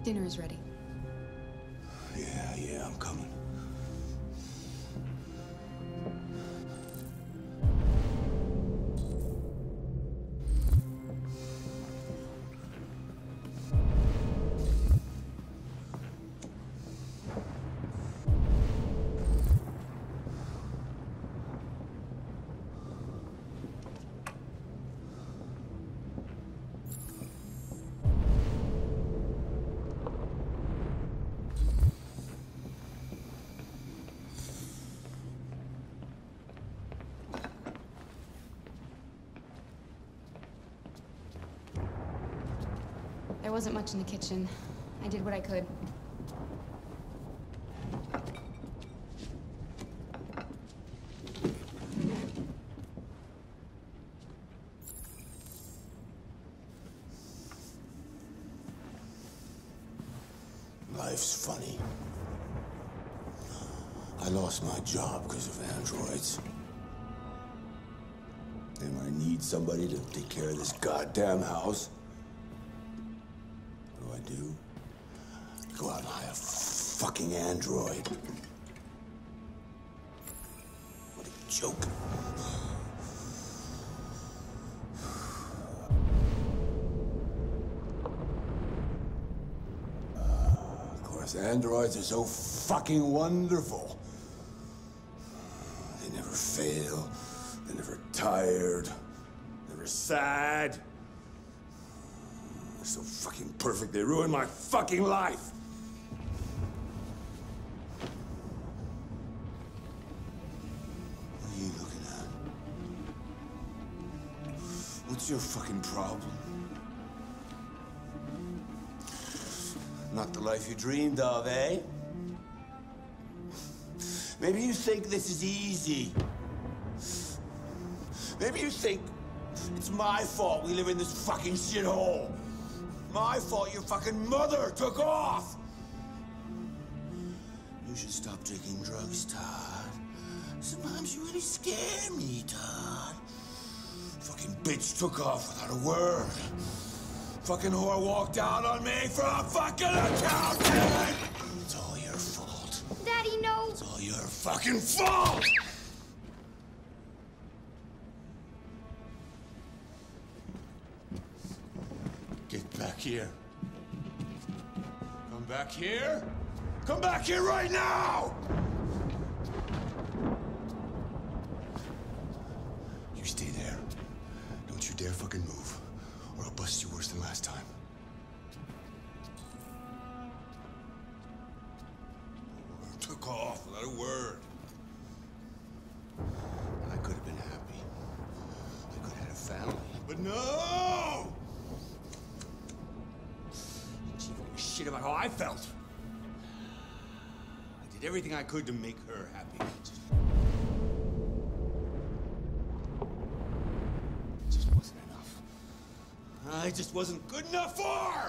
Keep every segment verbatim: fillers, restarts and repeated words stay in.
Dinner is ready. Yeah, yeah, I'm coming. There wasn't much in the kitchen. I did what I could. Life's funny. I lost my job because of androids. And I need somebody to take care of this goddamn house. What do I do? Go out and hire a fucking android. What a joke. Of course, androids are so fucking wonderful. They never fail. They're never tired. Never sad. They're so fucking perfect, they ruin my fucking life! What are you looking at? What's your fucking problem? Not the life you dreamed of, eh? Maybe you think this is easy. Maybe you think it's my fault we live in this fucking shithole. My fault your fucking mother took off. You should stop taking drugs, Todd. Sometimes you really scare me, Todd. Fucking bitch took off without a word. Fucking whore walked out on me for a fucking accountant! It's all your fault. Daddy, no! It's all your fucking fault! Get back here. Come back here. Come back here right now! You stay there. Don't you dare fucking move, or I'll bust you worse than last time. Took off without a word. And I could have been happy. I could have had a family. But no! She didn't give a shit about how I felt. I did everything I could to make her happy. It just, it just wasn't enough. I just wasn't good enough for her!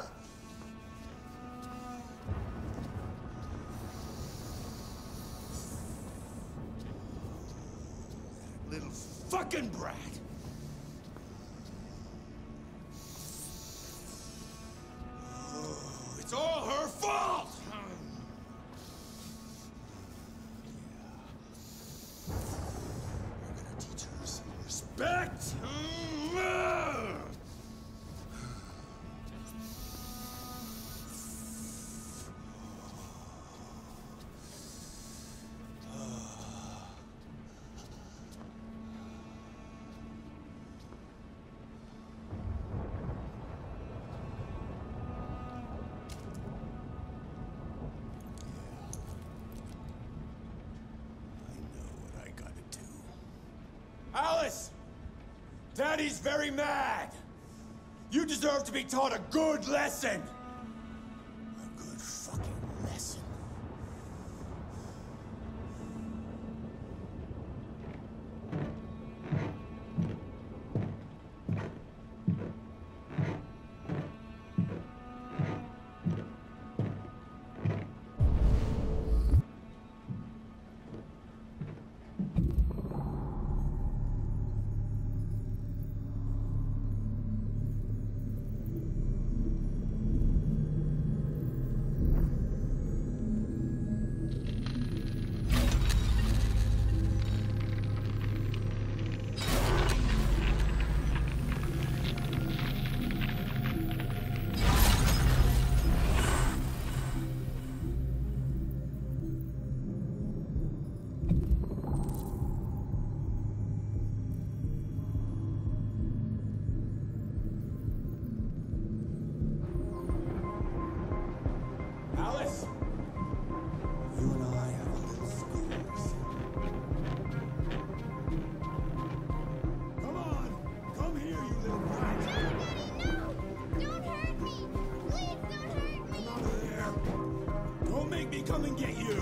Little fucking brat! Oh, it's all her fault! We're gonna teach her some respect! Alice! Daddy's very mad! You deserve to be taught a good lesson! A good fucking lesson.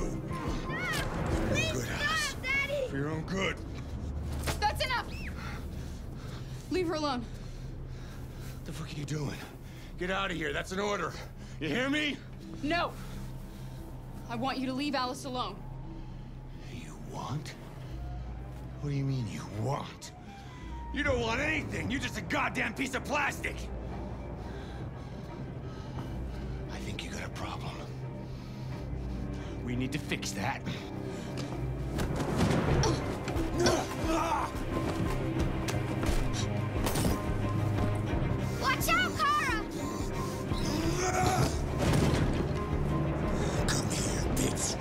you. Please Good, Alice. stop, Daddy! For your own good. That's enough! Leave her alone. What the fuck are you doing? Get out of here. That's an order. You hear me? No! I want you to leave Alice alone. You want? What do you mean you want? You don't want anything. You're just a goddamn piece of plastic. I think you got a problem. We need to fix that. Watch out, Kara! Come here, bitch.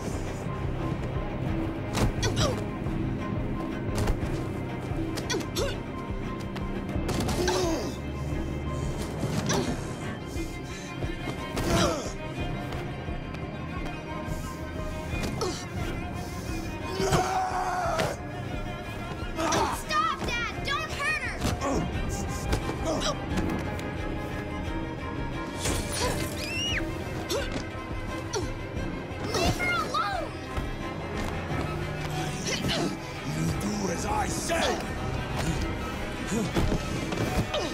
Stop, Dad! Don't hurt her! Leave her alone! You do as I say.